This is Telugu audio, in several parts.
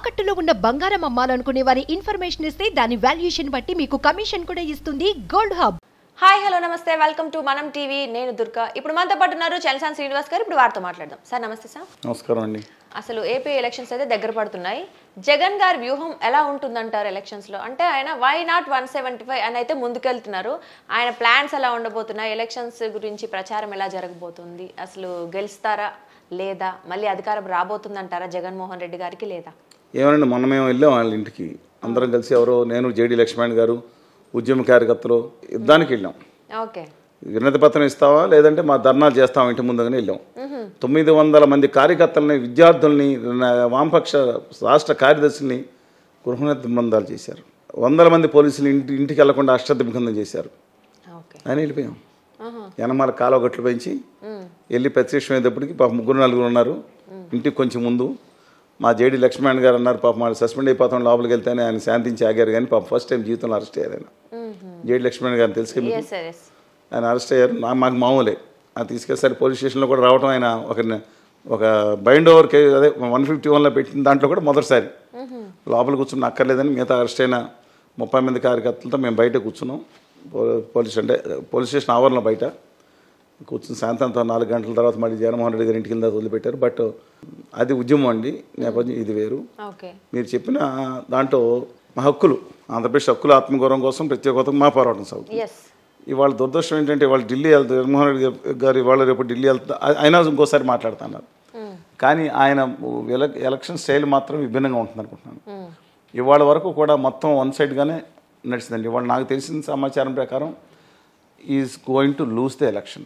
తాకట్టులో ఉన్న బంగారం అమ్మాలనుకునే వారి ఇన్ఫర్మేషన్ ఇస్తే దాని వాల్యుయేషన్ బట్టి మీకు కమిషన్ కూడా ఇస్తుంది గోల్డ్ హబ్. హాయ్ హలో నమస్తే, వెల్కమ్ టు మనం టీవీ. నేను దుర్గా. ఇప్పుడు మనతో పాటు ఉన్నారు చలసాని శ్రీనివాస్ గారు. ఇప్పుడు వారితో మాట్లాడదాం. సార్ నమస్తే. సార్ నమస్కారం అండి. అసలు ఏపీ ఎలక్షన్స్ అయితే దగ్గర పడుతున్నాయి. జగన్ గారి వ్యూహం ఎలా ఉంటుందంటారు ఎలక్షన్స్ లో? అంటే ఆయన వై నాట్ 175 అని అయితే ముందుకెళ్తున్నారు. ఆయన ప్లాన్స్ ఎలా ఉండబోతున్నాయి, ఎలక్షన్స్ గురించి ప్రచారం ఎలా జరగబోతుంది, అసలు గెలుస్తారా లేదా, మళ్ళీ అధికారం రాబోతుందంటారా జగన్మోహన్ రెడ్డి గారికి లేదా? ఏమనండి, మొన్న మేము వెళ్ళాం వాళ్ళ ఇంటికి, అందరం కలిసి ఎవరో నేను జేడి లక్ష్మణ్ గారు ఉద్యమ కార్యకర్తలు యుద్ధానికి వెళ్ళాం. ఓకే, వినతి పత్రం ఇస్తావా లేదంటే మా ధర్నాలు చేస్తావా ఇంటి ముందుగానే వెళ్ళాం. 900 మంది కార్యకర్తలని, విద్యార్థుల్ని, వామపక్ష రాష్ట్ర కార్యదర్శిని గృహ నిర్బంధాలు చేశారు. 100 మంది పోలీసులు ఇంటికి వెళ్లకుండా అష్టదిగ్బంధం చేశారు. అని వెళ్ళిపోయాం. వెనమాల కాలువ గట్లు పెంచి వెళ్ళి ప్రత్యక్షం అయ్యేటప్పటికి పాప 3-4 ఉన్నారు. ఇంటికి కొంచెం ముందు మా జేడి లక్ష్మణ్ గారు అన్నారు, పాప వాళ్ళు సస్పెండ్ అయిపోతాం లోపలికి వెళ్తేనే ఆయన శాంతించి ఆగారు. కానీ పాప ఫస్ట్ టైం జీవితంలో అరెస్ట్ అయ్యారు. ఆయన జేడి లక్ష్మణ్ గారిని తెలుసు, ఆయన అరెస్ట్ అయ్యారు. మాకు మామూలే. ఆయన తీసుకెళ్ళి పోలీస్ స్టేషన్లో కూడా రావడం, ఆయన ఒక బైండ్ ఓవర్ కేసు అదే 151లో పెట్టిన దాంట్లో కూడా మొదటిసారి లోపల కూర్చుని అక్కర్లేదని మిగతా అరెస్ట్ అయిన 30 మంది కార్యకర్తలతో మేము బయట కూర్చున్నాం. పోలీస్ స్టేషన్ ఆవరణలో బయట కూర్చుని సాయంత్రంతో 4 గంటల తర్వాత మళ్ళీ జగన్మోహన్ రెడ్డి గారి ఇంటి కింద వదిలిపెట్టారు. బట్ అది ఉద్యమం అండి, నేపథ్యం ఇది వేరు. మీరు చెప్పిన దాంట్లో మా హక్కులు, ఆంధ్రప్రదేశ్ హక్కుల ఆత్మగౌరవం కోసం ప్రత్యేకత మా పోరాటం సాగుతుంది. ఇవాళ దురదృష్టం ఏంటంటే వాళ్ళు ఢిల్లీ వెళ్తారు, జగన్మోహన్ రెడ్డి గారు ఇవాళ రేపు ఢిల్లీ వెళ్తా, అయినా ఇంకోసారి మాట్లాడుతున్నారు. కానీ ఆయన ఎలక్షన్ స్టైల్ మాత్రం విభిన్నంగా ఉంటుంది అనుకుంటున్నాను. ఇవాళ వరకు కూడా మొత్తం వన్ సైడ్గానే నడిచిందండి. ఇవాళ నాకు తెలిసిన సమాచారం ప్రకారం is going to lose the election.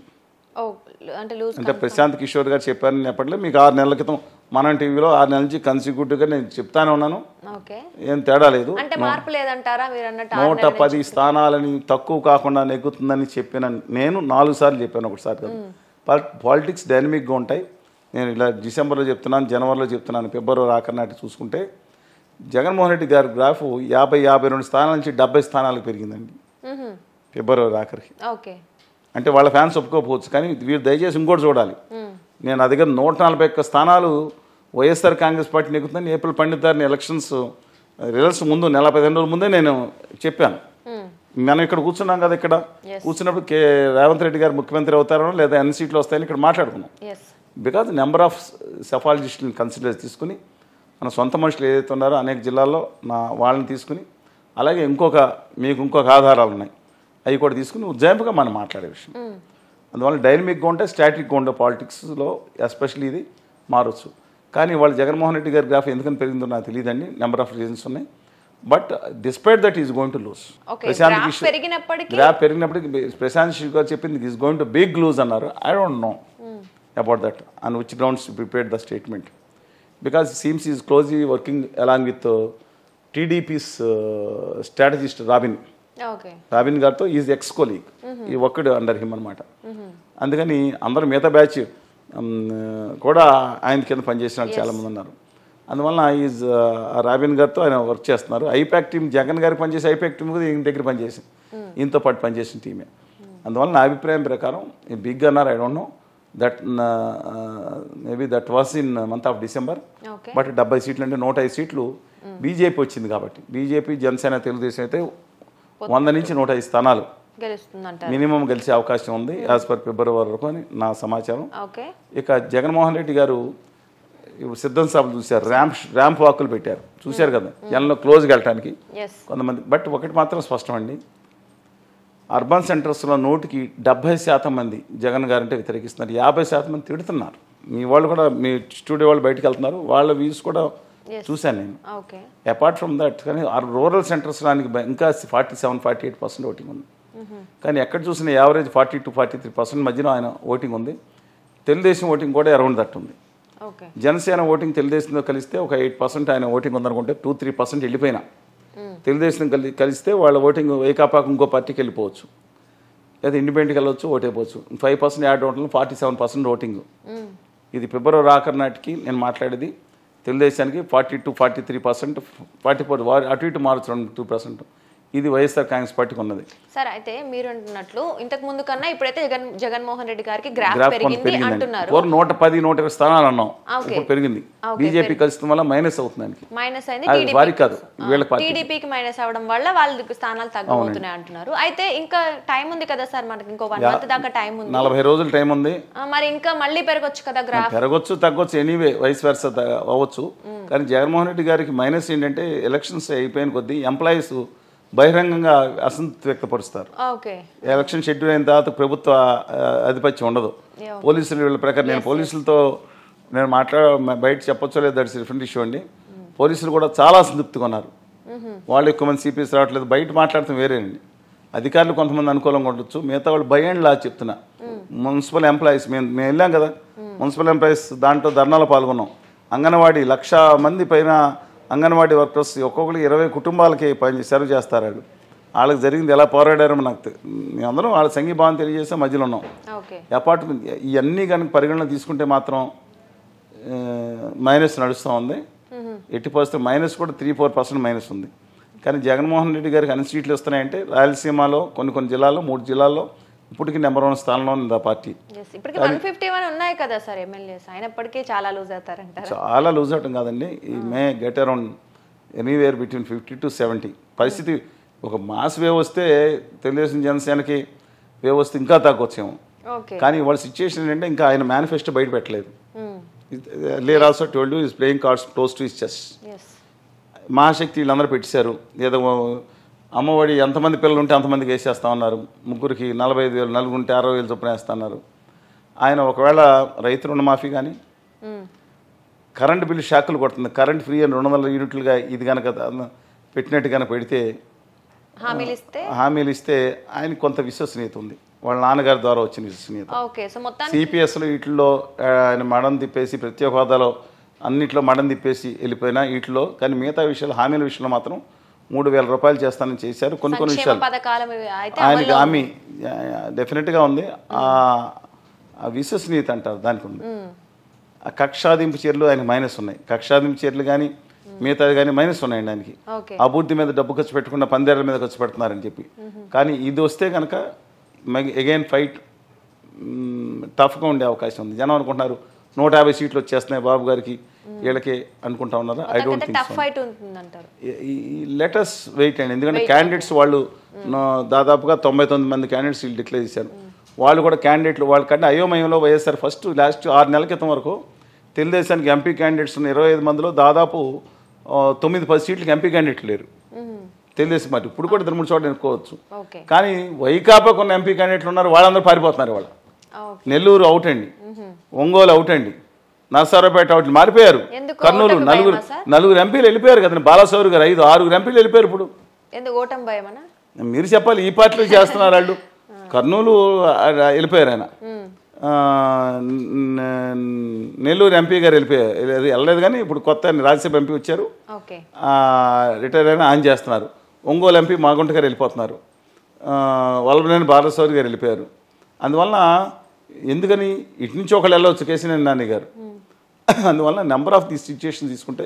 అంటే ప్రశాంత్ కిషోర్ గారు చెప్పారని చెప్పట్లే, మీకు 6 నెలల క్రితం మనం టీవీలో 6 నెలల నుంచి కన్సిక్యూటివ్గా నేను చెప్తానే ఉన్నాను, ఏం తేడా లేదు. 110 స్థానాలని తక్కువ కాకుండా నెగ్గుతుందని చెప్పిన నేను 4 సార్లు చెప్పాను, ఒకసారి కాదు. పాలిటిక్స్ డైనమిక్గా ఉంటాయి. నేను ఇలా డిసెంబర్లో చెప్తున్నాను, జనవరిలో చెప్తున్నాను, ఫిబ్రవరి ఆఖరి నాటి చూసుకుంటే జగన్మోహన్ రెడ్డి గారి గ్రాఫ్ 50-52 స్థానాల నుంచి 70 స్థానాలకు పెరిగిందండి ఫిబ్రవరి ఆఖరికి. అంటే వాళ్ళ ఫ్యాన్స్ ఒప్పుకోకపోవచ్చు, కానీ వీరు దయచేసి ఇంకోటి చూడాలి. నేను నా దగ్గర 141 స్థానాలు వైఎస్ఆర్ కాంగ్రెస్ పార్టీ నెగ్గుతుందని ఏప్రిల్ 12 ఎలక్షన్స్ రిజల్ట్స్ ముందు 15 రోజుల ముందే నేను చెప్పాను. మనం ఇక్కడ కూర్చున్నాం కదా, ఇక్కడ కూర్చున్నప్పుడు రేవంత్ రెడ్డి గారు ముఖ్యమంత్రి అవుతారో లేదా ఎన్ని సీట్లు వస్తాయని ఇక్కడ మాట్లాడుకున్నాం. బికాజ్ నెంబర్ ఆఫ్ సెఫాలజిస్టులను కన్సిడర్ తీసుకుని మన సొంత మనుషులు ఏదైతే ఉన్నారో అనేక జిల్లాల్లో వాళ్ళని తీసుకుని, అలాగే మీకు ఇంకొక ఆధారాలు ఉన్నాయి, అవి కూడా తీసుకుని ఉజ్జాయింపుగా మనం మాట్లాడే విషయం. అందువల్ల డైనమిక్గా ఉంటే, స్టాటిక్గా ఉండే పాలిటిక్స్లో ఎస్పెషల్లీ ఇది మారచ్చు. కానీ వాళ్ళు జగన్మోహన్ రెడ్డి గారి గ్రాఫ్ ఎందుకని పెరిగిందో నాకు తెలియదండి, నెంబర్ ఆఫ్ రీజన్స్ ఉన్నాయి. But despite that is going to lose. Prashant graph పెరిగినప్పటికీ ప్రశాంత్ కిషోర్ గారు చెప్పింది is going to big lose అన్నారు. I don't know about that and which grounds prepared the statement. Because seems is closely working along with TDP's strategist Robin గారితో is ex colleague, he worked under him అనమాట. అందుకని అందరూ మిగతా బ్యాచ్ కూడా ఆయన కింద పనిచేసిన వాళ్ళు చాలామంది ఉన్నారు. అందువల్ల ఈజ్ రాబిన్ గారితో ఆయన వర్క్ చేస్తున్నారు. ఐపాక్ టీం జగన్ గారికి పనిచేసి ఐపాక్ టీం కూడా ఈయన దగ్గర పనిచేసింది, ఈయనతో పాటు పనిచేసిన టీమే. అందువల్ల నా అభిప్రాయం ప్రకారం బిగ్ అన్నారు, I don't know that maybe that was in month of December. But 70 సీట్లు అంటే 105 సీట్లు బీజేపీ వచ్చింది కాబట్టి, బీజేపీ జనసేన తెలుగుదేశం అయితే 100 నుంచి 105 స్థానాలు మినిమం గెలిచే అవకాశం ఉంది యాజ్ పర్ ఫిబ్రవరి వరకు అని నా సమాచారం. ఇక జగన్మోహన్ రెడ్డి గారు సిద్ధం సభలు చూశారు, ర్యాంప్ వాకులు పెట్టారు, చూశారు కదా జనంలో క్లోజ్గా వెళ్ళటానికి కొంతమంది. బట్ ఒకటి మాత్రం స్పష్టం అండి, అర్బన్ సెంటర్స్లో 100% మంది జగన్ గారంటే వ్యతిరేకిస్తున్నారు, 50% మంది తిడుతున్నారు. మీ వాళ్ళు కూడా, మీ స్టూడియో వాళ్ళు బయటకు వెళ్తున్నారు, వాళ్ళ వ్యూస్ కూడా చూశాను నేను. అపార్ట్ ఫ్రమ్ దట్, కానీ రూరల్ సెంటర్స్ దానికి ఇంకా 47-48% ఓటింగ్ ఉంది. కానీ ఎక్కడ చూసిన యావరేజ్ 40-43% మధ్యలో ఆయన ఓటింగ్ ఉంది. తెలుగుదేశం ఓటింగ్ కూడా అరౌండ్ దట్ ఉంది. జనసేన ఓటింగ్ తెలుగుదేశంతో కలిస్తే ఒక 8% ఆయన ఓటింగ్ ఉందనుకుంటే 2-3% వెళ్ళిపోయినా తెలుగుదేశం కలిస్తే వాళ్ళ ఓటింగ్ వైకాపాకు ఇంకో పార్టీకి వెళ్ళిపోవచ్చు, లేదా ఇండిపెండెంట్కి వెళ్ళవచ్చు, ఓటైపోవచ్చు. 5% యాడ్ ఓట్లు, 47% ఓటింగ్. ఇది ఫిబ్రవరి ఆఖరి నాటికి నేను మాట్లాడేది. తెలుగుదేశానికి 40-43%, 44 అటు ఇటు మారచ్చు 2%. ఇది వైఎస్ఆర్ కాంగ్రెస్ పార్టీకి ఉన్నది. సార్ అయితే మీరు అంటున్నట్లు ఇంతకు ముందు కన్నా ఇప్పుడైతే జగన్మోహన్ రెడ్డి గారికి గ్రాఫ్ పెరిగింది అంటున్నారు. 110, 120 స్థానాలు అన్నాం, ఇప్పుడు పెరిగింది. బీజేపీ కలిసిన వల్ల మైనస్ అవుతుంది, మైనస్ అయింది. వారికి కాదు, వీళ్ళ పార్టీ టీడీపీకి మైనస్ అవడం వల్ల వాళ్ళకి స్థానాలు తగ్గిపోతున్నాయి అంటున్నారు. అయితే ఇంకా టైం ఉంది కదా సార్, మనకి ఇంకో 1 మంత్ దాకా టైం ఉంది, 40 రోజులు టైం ఉంది. మరి ఇంకా మళ్ళీ పెరగొచ్చు కదా గ్రాఫ్? పెరగొచ్చు, తగ్గొచ్చు, ఎనీవే వైస్ వెర్సా అవ్వచ్చు. కానీ జగన్మోహన్ రెడ్డి గారికి మైనస్ ఏంటంటే ఎలక్షన్స్ అయిపోయిన కొద్దీ ఎంప్లాయీస్ బహిరంగంగా అసంతృప్తి వ్యక్తపరుస్తారు. ఎలక్షన్ షెడ్యూల్ అయిన తర్వాత ప్రభుత్వ ఆధిపత్యం ఉండదు. పోలీసులు వీళ్ళ ప్రకారం నేను పోలీసులతో బయట చెప్పొచ్చో లేదు, దట్స్ డిఫరెంట్ ఇష్యూ అండి. పోలీసులు కూడా చాలా అసంతృప్తిగా ఉన్నారు. వాళ్ళు ఎక్కువ మంది సిపిఎస్ రావట్లేదు, బయట మాట్లాడటం వేరేనండి. అధికారులు కొంతమంది అనుకూలంగా ఉండొచ్చు, మిగతా వాళ్ళు బై అండ్ లా చెప్తున్నా. మున్సిపల్ ఎంప్లాయీస్ మేము వెళ్ళాం కదా, మున్సిపల్ ఎంప్లాయీస్ దాంట్లో ధర్నాలో పాల్గొన్నాం. అంగన్వాడీ 1,00,000 మంది పైన అంగన్వాడీ వర్కర్స్, ఒక్కొక్కరికి 20 కుటుంబాలకి సర్వ్ చేస్తారు. వాళ్ళకి జరిగింది ఎలా పోరాడారో నాకు మేమందరం వాళ్ళ సంఘీభావం తెలియజేసే మధ్యలో ఉన్నాం. అపార్ట్మెంట్ ఇవన్నీ కనుక పరిగణన తీసుకుంటే మాత్రం మైనస్ నడుస్తూ ఉంది. ఎట్టి పరిస్థితులు మైనస్ కూడా 3-4% మైనస్ ఉంది. కానీ జగన్మోహన్ రెడ్డి గారికి అన్ని సీట్లు వస్తున్నాయంటే రాయలసీమలో కొన్ని జిల్లాల్లో 3 జిల్లాల్లో ఇప్పటికీ నెంబర్ 1 స్థానంలో ఉంది ఆ పార్టీ. ఇప్పటికి 151 ఉన్నాయి కదా సార్ ఎమ్మెల్యేస్, అయినప్పటికీ చాలా లూజ్ అవుతారంటారు. చాలా లూజ్ అవటం కాదండి, he may get around anywhere between 50 to 70. పరిస్థితి ఒక మాస్ వేవ్ వస్తే తెలుగుదేశం జనసేనకి వేవ్ వస్తే ఇంకా తగ్గొచ్చేమో. కానీ వాళ్ళ సిచ్యువేషన్ ఏంటంటే ఇంకా ఆయన మేనిఫెస్టో బయట పెట్టలేదు. లేర్ also told you is playing cards close to his chest. Mahashakti వీళ్ళందరూ పెట్టేశారు. ఏదో అమ్మఒడి ఎంతమంది పిల్లలు ఉంటే అంతమందికి వేసేస్తా ఉన్నారు. ముగ్గురికి 45,000, నలుగురు ఉంటే 60,000 చొప్పున వేస్తున్నారు. ఆయన ఒకవేళ రైతు రుణమాఫీ కానీ కరెంటు బిల్లు షాకులు కొడుతుంది. కరెంట్ ఫ్రీ అని 200 యూనిట్లుగా ఇది కనుక పెట్టినట్టు కనుక పెడితే హామీలు ఇస్తే ఆయన కొంత విశ్వసనీయత ఉంది. వాళ్ళ నాన్నగారి ద్వారా వచ్చిన విశ్వసనీయత. సిపిఎస్లో వీటిల్లో ఆయన మడం తిప్పేసి, ప్రత్యేక హోదాలో అన్నింటిలో మడం తిప్పేసి వెళ్ళిపోయినా వీటిలో, కానీ మిగతా విషయాలు హామీల విషయంలో మాత్రం 3,000 రూపాయలు చేస్తానని చేశారు. కొన్ని విషయాలు ఆయనకి హామీ డెఫినెట్గా ఉంది. ఆ విశ్వసనీయత అంటారు దానికి ఉంది. ఆ కక్షాదింపు చర్యలు ఆయనకు మైనస్ ఉన్నాయి. కక్షాదింపు చర్యలు కానీ మిగతాది కానీ మైనస్ ఉన్నాయండి ఆయనకి. అభివృద్ధి మీద డబ్బు ఖర్చు పెట్టకుండా పందేళ్ల మీద ఖర్చు పెడుతున్నారని చెప్పి. కానీ ఇది వస్తే కనుక అగైన్ ఫైట్ టఫ్గా ఉండే అవకాశం ఉంది. జనం అనుకుంటున్నారు 150 సీట్లు వచ్చేస్తున్నాయి బాబు గారికి, వీళ్ళకి అనుకుంటా ఉన్నారు. I don't think so. Let's wait అండి. ఎందుకంటే క్యాండిడేట్స్ వాళ్ళు దాదాపుగా 99 మంది క్యాండిడేట్స్ వీళ్ళు డిక్లేర్ చేశారు. వాళ్ళు కూడా క్యాండిడేట్లు వాళ్ళకంటే అయోమయంలో వైఎస్ఆర్ లాస్ట్ 6 నెలల క్రితం వరకు తెలుగుదేశానికి ఎంపీ క్యాండిడేట్స్ ఉన్న 25 మందిలో దాదాపు 9-10 సీట్లకి ఎంపీ క్యాండిడేట్లు లేరు తెలుగుదేశం పార్టీ. ఇప్పుడు కూడా 2-3 చోట్ల ఎన్నుకోవచ్చు. కానీ వైకాపాకు ఉన్న ఎంపీ క్యాండిడేట్లు ఉన్నారు, వాళ్ళందరూ పారిపోతున్నారు. వాళ్ళు నెల్లూరు అవుట్ అండి, ఒంగోలు అవుట్ అండి, నర్సారావుపేట అవుట్, మారిపోయారు. కర్నూలు నలుగురు ఎంపీలు వెళ్ళిపోయారు కదండి. బాలసౌరి గారు 5-6 ఎంపీలు వెళ్ళిపోయారు. ఇప్పుడు మీరు చెప్పాలి, ఈ పార్టీలు చేస్తున్నారు వాళ్ళు. కర్నూలు వెళ్ళిపోయారు ఆయన, నెల్లూరు ఎంపీ గారు వెళ్ళలేదు. కానీ ఇప్పుడు కొత్త రాజ్యసభ ఎంపీ వచ్చారు, రిటైర్ అయినా ఆయన చేస్తున్నారు. ఒంగోలు ఎంపీ మాగుంట గారు వెళ్ళిపోతున్నారు, వల్లభనేని బాలసౌరి గారు వెళ్ళిపోయారు. అందువలన ఎందుకని ఇటు నుంచి ఒకళ్ళు వెళ్ళవచ్చు, కేసీఆర్ నాని గారు. అందువల్ల నెంబర్ ఆఫ్ ది సిచ్యుయేషన్ తీసుకుంటే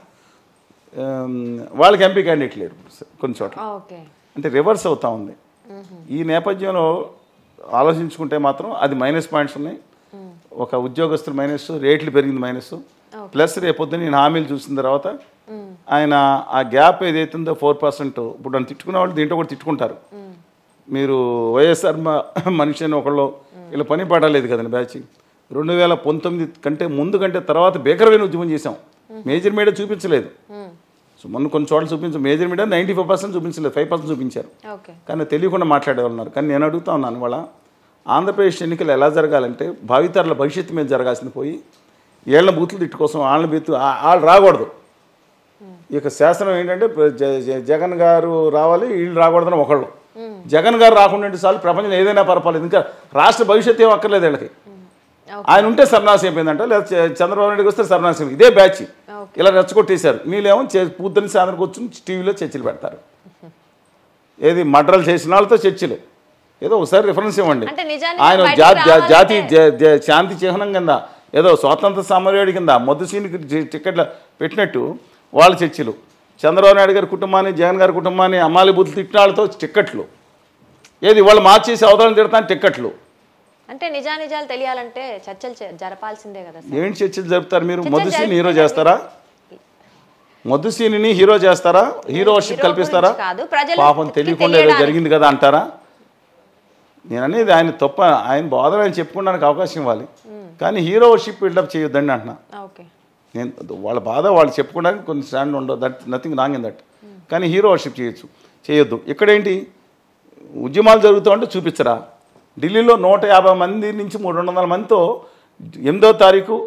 వాళ్ళకి ఎంపీ క్యాండిడేట్ లేరు కొన్ని చోట్ల. అంటే రివర్స్ అవుతా ఉంది. ఈ నేపథ్యంలో ఆలోచించుకుంటే మాత్రం అది మైనస్ పాయింట్స్ ఉన్నాయి. ఒక ఉద్యోగస్తులు మైనస్, రేట్లు పెరిగింది మైనస్, ప్లస్ రేపొద్దున నేను హామీలు చూసిన తర్వాత ఆయన ఆ గ్యాప్ ఏదైతుందో 4%. ఇప్పుడు నన్ను తిట్టుకునే వాళ్ళు దీంట్లో కూడా తిట్టుకుంటారు. మీరు వైఎస్ఆర్ మనిషి అని ఒకళ్ళు ఇలా పని పడలేదు కదండి. బ్యాచ్ 2019 కంటే ముందు కంటే తర్వాత బేకరమైన ఉద్యమం చేసాం. మేజర్ మీడియా చూపించలేదు. సో మొన్న కొన్ని చోట్ల చూపించాం. మేజర్ మీడియా 95% చూపించలేదు, 5% చూపించారు. కానీ తెలియకుండా మాట్లాడేవాళ్ళన్నారు. కానీ నేను అడుగుతా ఉన్నాను, వాళ్ళ ఆంధ్రప్రదేశ్ ఎన్నికలు ఎలా జరగాలంటే భావితరాల భవిష్యత్తు మీద జరగాల్సింది పోయి ఏళ్ల బూతులు తిట్టు కోసం వాళ్ళని బీతు వాళ్ళు రాకూడదు. ఇక శాసనం ఏంటంటే జగన్ గారు రావాలి, వీళ్ళు రాకూడదని ఒకళ్ళు. జగన్ గారు రాకుండా చాలు, ప్రపంచంలో ఏదైనా పరపాలేదు. ఇంకా రాష్ట్ర భవిష్యత్తు ఏం అక్కర్లేదు వీళ్ళకి. ఆయన ఉంటే సర్వనాశం అయిపోయిందంట, లేదా చంద్రబాబు నాయుడుకి వస్తే సర్వనాశం. ఇదే బ్యాచ్ ఇలా రెచ్చగొట్టేశారు. మీరేమో పూర్తిని సాయంత్రం కూర్చుని టీవీలో చర్చలు పెడతారు. ఏది మడ్రలు చేసిన వాళ్ళతో చర్చలు. ఏదో ఒకసారి రిఫరెన్స్ ఇవ్వండి. ఆయన జాతి శాంతి చిహ్నం కింద, ఏదో స్వాతంత్ర సమరయోడి కింద మొద్దుసీనికి టికెట్లు పెట్టినట్టు వాళ్ళ చర్చలు. చంద్రబాబు నాయుడు గారి కుటుంబాన్ని, జగన్ గారి కుటుంబాన్ని అమ్మాలి బుద్ధులు తిట్టినాళ్ళతో టిక్కెట్లు, ఏది వాళ్ళు మార్చేసి అవతలను తిడతాను టిక్కెట్లు. అంటే నిజానిజాలు తెలియాలంటే చర్చలు జరపాల్సిందే కదా సార్. ఏంటి చర్చలు జరుపుతారు మీరు? మొద్దుసీని హీరో చేస్తారా? మొద్దుసీని హీరో చేస్తారా? హీరో వర్షిప్ కల్పిస్తారా? పాపం తెలియకుండా ఏదో జరిగింది కదా అంటారా? నేను అనేది ఆయన తప్ప, ఆయన బాధలు ఆయన చెప్పుకోవడానికి అవకాశం ఇవ్వాలి, కానీ హీరో వర్షిప్ బిల్డప్ చేయొద్దండి అంటున్నా. నేను వాళ్ళ బాధ వాళ్ళు చెప్పుకోవడానికి కొన్ని స్టాండ్ ఉండదు, that nothing wrong in that. కానీ హీరో వర్షిప్ చేయొద్దు. ఇక్కడేంటి ఉద్యమాలు జరుగుతూ ఉంటే చూపించరా? ఢిల్లీలో 150 మంది నుంచి 300 మందితో 8వ తారీఖు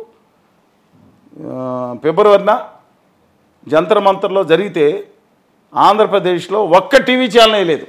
ఫిబ్రవరిన జంతర్ మంతర్లో జరిగితే ఆంధ్రప్రదేశ్లో ఒక్క టీవీ ఛానల్ లేదు,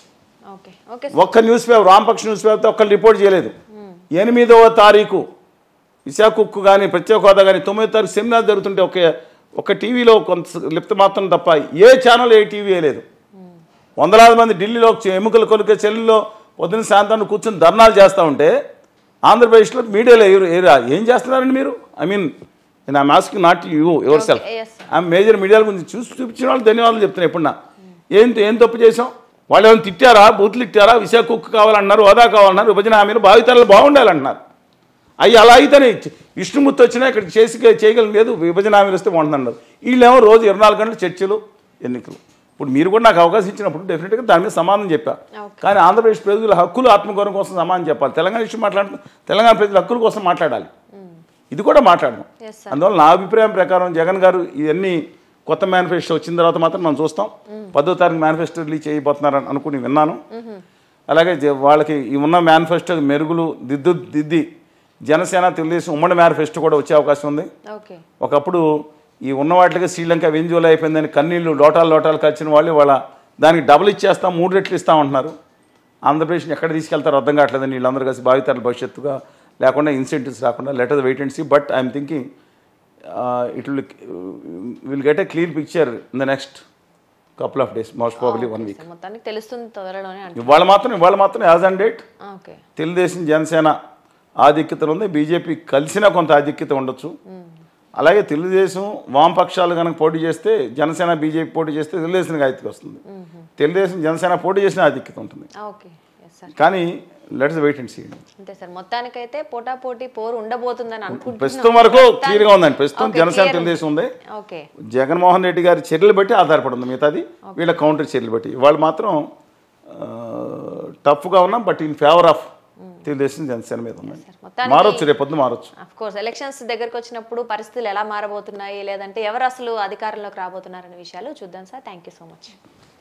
ఒక్క న్యూస్ పేపర్, రామపక్ష న్యూస్ పేపర్తో ఒక్కరు రిపోర్ట్ చేయలేదు. 8వ తారీఖు విశాఖ ఉక్కు కానీ, ప్రత్యేక హోదా కానీ, 9వ తారీఖు సెమినార్ జరుగుతుంటే ఒక టీవీలో కొంత లిప్త మాత్రం తప్ప ఏ ఛానల్ ఏ టీవీ లేదు. వందలాది మంది ఢిల్లీలో ఎముకలు కొలికే చెల్లిలో పొద్దున్న సాయంత్రాన్ని కూర్చొని ధర్నాలు చేస్తూ ఉంటే ఆంధ్రప్రదేశ్లో మీడియాలో ఏం చేస్తున్నారండి మీరు? ఐ మీన్ నేను I'm asking not you yourself, I'm major మీడియాల గురించి చూపించిన వాళ్ళు ధన్యవాదాలు చెప్తున్నా. ఎప్పుడన్నా ఏం తప్పు చేసాం? వాళ్ళు ఏమైనా తిట్టారా? బూతులు తిట్టారా? విశాఖ ఉక్కు కావాలన్నారు, హోదా కావాలన్నారు, విభజన హామీలు భావితరాలు బాగుండాలంటున్నారు. అవి అలా అయితేనే విష్ణుమూర్తి వచ్చినా ఇక్కడ చేయగలం లేదు, విభజన హామీలు వస్తే బాగుంటున్నారు. వీళ్ళేమో రోజు 24 గంటలు చర్చలు, ఎన్నికలు. ఇప్పుడు మీరు కూడా నాకు అవకాశం ఇచ్చినప్పుడు డెఫినెట్గా దాని మీద సమాధానం చెప్పా. కానీ ఆంధ్రప్రదేశ్ ప్రజల హక్కులు, ఆత్మగౌరవం కోసం సమాధానం చెప్పాలి. తెలంగాణ విషయం మాట్లాడుతూ తెలంగాణ ప్రజల హక్కుల కోసం మాట్లాడాలి, ఇది కూడా మాట్లాడడం. అందువల్ల నా అభిప్రాయం ప్రకారం జగన్ గారు ఇవన్నీ కొత్త మేనిఫెస్టో వచ్చిన తర్వాత మాత్రం మనం చూస్తాం. 10వ తారీఖు మేనిఫెస్టో రిలీజ్ చేయబోతున్నారని అనుకుని విన్నాను. అలాగే వాళ్ళకి ఈ ఉన్న మేనిఫెస్టో మెరుగులు దిద్ది జనసేన, తెలుగుదేశం ఉమ్మడి మేనిఫెస్టో కూడా వచ్చే అవకాశం ఉంది. ఒకప్పుడు ఈ ఉన్న వాటికి శ్రీలంక వెంజువల్ అయిపోయిందని కన్నీళ్ళు లోటాలు కలిసిన వాళ్ళు వాళ్ళ దానికి డబుల్ ఇచ్చేస్తాం, 3 రెట్లు ఇస్తామంటున్నారు. ఆంధ్రప్రదేశ్ని ఎక్కడ తీసుకెళ్తారో అర్థం కావట్లేదని వీళ్ళందరూ కలిసి భావితరాల భవిష్యత్తుగా లేకుండా ఇన్సెంటివ్స్ రాకుండా let's wait and see. But I'm thinking it will get a clear picture in the next couple of days, most probably 1 week. ఇవాళ మాత్రం as and date Telugu Desam Janasena ఆధిక్యతలు ఉంది, బీజేపీ కలిసినా కొంత ఆధిక్యత ఉండొచ్చు. అలాగే తెలుగుదేశం వామపక్షాలు కనుక పోటీ చేస్తే, జనసేన బీజేపీ పోటీ చేస్తే తెలుగుదేశం ఆధిక్యత వస్తుంది. తెలుగుదేశం జనసేన పోటీ చేసిన ఆధిక్యత ఉంటుంది. కానీ లెట్స్ వెయిట్ అండ్ సీ. అంతే సార్, మొత్తానికైతే పోటాపోటీ పోరు ఉండబోతుందని అనుకుంటున్నాను. ప్రస్తుతం వరకు క్లియర్గా ఉందండి. ప్రస్తుతం జనసేన తెలుగుదేశం ఉంది. జగన్మోహన్ రెడ్డి గారి చర్యలు బట్టి ఆధారపడి ఉంది, మిగతాది వీళ్ళ కౌంటర్ చర్యలు బట్టి. వాళ్ళు మాత్రం టఫ్గా ఉన్నాం, but in favour of Telugu Desam Janasena మీద ఉన్నాయి. మారొచ్చు, రేపొద్దు మారొచ్చు. ఆఫ్ కోర్స్ ఎలక్షన్స్ దగ్గరకు వచ్చినప్పుడు పరిస్థితులు ఎలా మారబోతున్నాయి, లేదంటే ఎవరు అసలు అధికారంలోకి రాబోతున్నారనే విషయాలు చూద్దాం sir. Thank you so much.